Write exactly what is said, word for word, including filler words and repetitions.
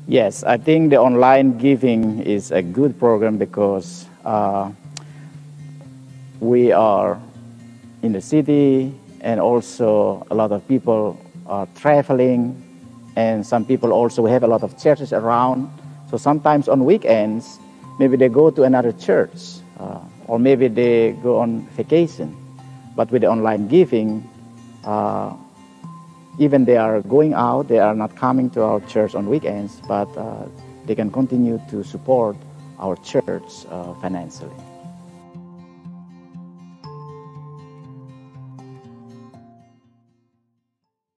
Yes, I think the online giving is a good program because uh, we are in the city, and also a lot of people are traveling, and some people also have a lot of churches around. So sometimes on weekends, maybe they go to another church, uh, or maybe they go on vacation. But with the online giving, uh, even they are going out, they are not coming to our church on weekends, but uh, they can continue to support our church uh, financially.